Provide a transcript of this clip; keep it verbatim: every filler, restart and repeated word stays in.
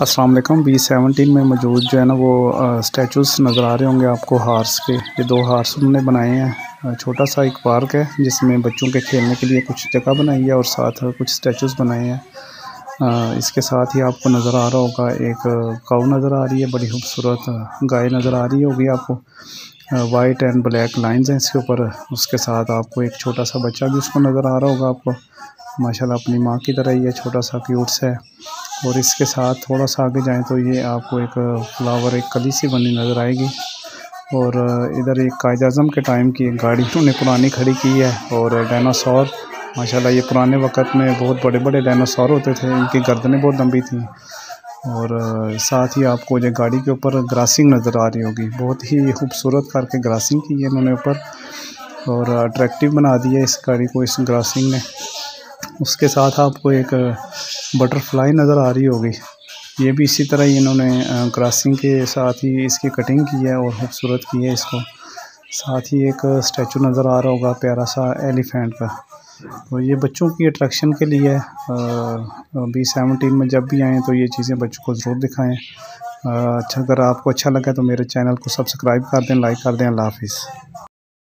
अस्सलाम वालेकुम। B seventeen में मौजूद जो है ना वो स्टैचूज़ नज़र आ रहे होंगे आपको हार्स के। ये दो हार्स उन्होंने बनाए हैं। छोटा सा एक पार्क है जिसमें बच्चों के खेलने के लिए कुछ जगह बनाई है और साथ कुछ स्टैचूज़ बनाए हैं। इसके साथ ही आपको नज़र आ रहा होगा एक काऊ नज़र आ रही है, बड़ी खूबसूरत गाय नज़र आ रही होगी आपको। वाइट एंड ब्लैक लाइंस हैं इसके ऊपर। उसके साथ आपको एक छोटा सा बच्चा भी उसको नज़र आ रहा होगा आपको। माशाल्लाह अपनी माँ की तरह ही है, छोटा सा क्यूट सा है। और इसके साथ थोड़ा सा आगे जाएं तो ये आपको एक फ्लावर एक कली सी बनी नज़र आएगी। और इधर एक कायद आज़म के टाइम की एक गाड़ी उन्होंने पुरानी खड़ी की है। और डायनासोर माशाल्लाह, ये पुराने वक़्त में बहुत बड़े बड़े डायनासोर होते थे, इनकी गर्दनें बहुत लंबी थी। और साथ ही आपको जो गाड़ी के ऊपर ग्रासिंग नज़र आ रही होगी, बहुत ही खूबसूरत करके ग्रासिंग की है इन्होंने ऊपर और अट्रैक्टिव बना दिया है इस गाड़ी को इस ग्रासिंग ने। उसके साथ आपको एक बटरफ्लाई नज़र आ रही होगी, ये भी इसी तरह ही इन्होंने ग्रासिंग के साथ ही इसकी कटिंग की है और ख़ूबसूरत की है इसको। साथ ही एक स्टैचू नज़र आ रहा होगा प्यारा सा एलिफेंट का। तो ये बच्चों की अट्रैक्शन के लिए बी सेवनटीन में जब भी आएँ तो ये चीज़ें बच्चों को ज़रूर दिखाएँ। अच्छा, अगर आपको अच्छा लगा तो मेरे चैनल को सब्सक्राइब कर दें, लाइक कर दें। अल्लाह हाफ़िज़।